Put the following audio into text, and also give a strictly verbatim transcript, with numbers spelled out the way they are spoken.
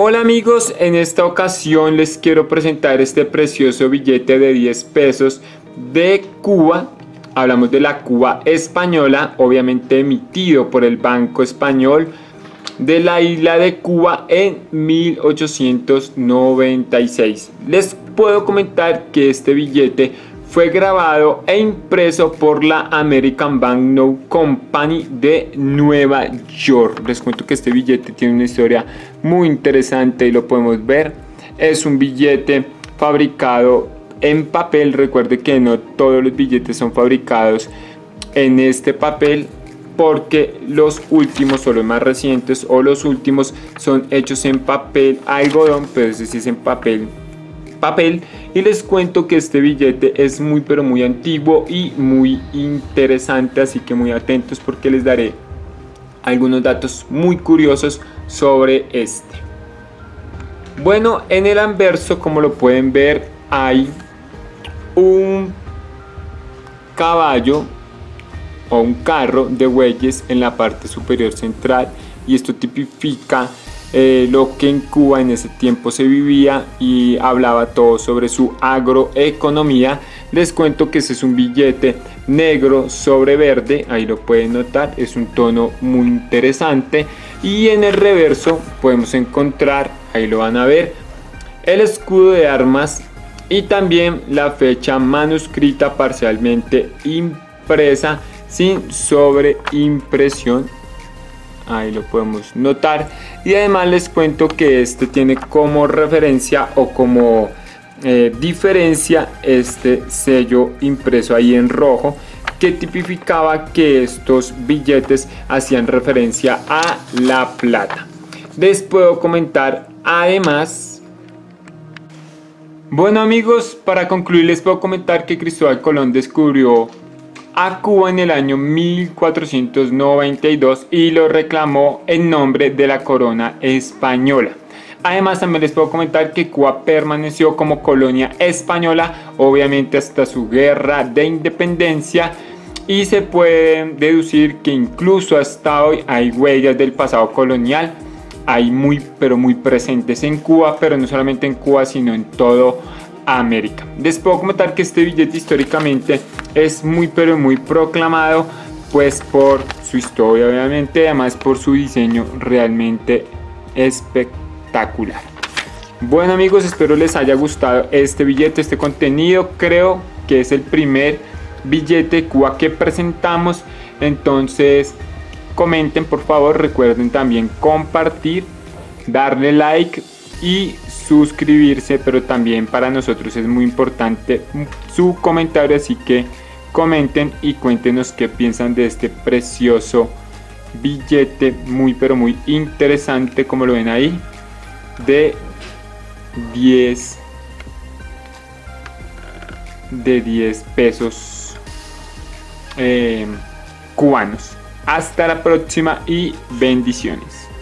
Hola amigos, en esta ocasión les quiero presentar este precioso billete de diez pesos de Cuba. Hablamos de la Cuba española, obviamente emitido por el Banco Español de la isla de Cuba en mil ochocientos noventa y seis. Les puedo comentar que este billete fue grabado e impreso por la American Banknote Company de Nueva York. Les cuento que este billete tiene una historia muy interesante y lo podemos ver. Es un billete fabricado en papel. Recuerde que no todos los billetes son fabricados en este papel, porque los últimos o los más recientes o los últimos son hechos en papel algodón, pero ese sí es en papel papel. Y les cuento que este billete es muy pero muy antiguo y muy interesante, así que muy atentos porque les daré algunos datos muy curiosos sobre este. Bueno, en el anverso, como lo pueden ver, hay un caballo o un carro de bueyes en la parte superior central, y esto tipifica eh, lo que en Cuba en ese tiempo se vivía y hablaba todo sobre su agroeconomía. Les cuento que ese es un billete negro sobre verde, ahí lo pueden notar, es un tono muy interesante. Y en el reverso podemos encontrar, ahí lo van a ver, el escudo de armas y también la fecha manuscrita parcialmente impresa sin sobreimpresión, ahí lo podemos notar. Y además les cuento que este tiene como referencia o como eh, diferencia este sello impreso ahí en rojo, que tipificaba que estos billetes hacían referencia a la plata. Les puedo comentar además, bueno amigos, para concluir les puedo comentar que Cristóbal Colón descubrió a Cuba en el año mil cuatrocientos noventa y dos y lo reclamó en nombre de la corona española. Además también les puedo comentar que Cuba permaneció como colonia española obviamente hasta su guerra de independencia, y se puede deducir que incluso hasta hoy hay huellas del pasado colonial, hay muy pero muy presentes en Cuba, pero no solamente en Cuba sino en todo América. Les puedo comentar que este billete históricamente es muy pero muy proclamado, pues por su historia obviamente, además por su diseño realmente espectacular. Bueno amigos, espero les haya gustado este billete, este contenido. Creo que es el primer billete de Cuba que presentamos, entonces comenten por favor, recuerden también compartir, darle like y suscribirse, pero también para nosotros es muy importante su comentario, así que comenten y cuéntenos qué piensan de este precioso billete muy pero muy interesante, como lo ven ahí, de diez de diez pesos eh, cubanos. Hasta la próxima y bendiciones.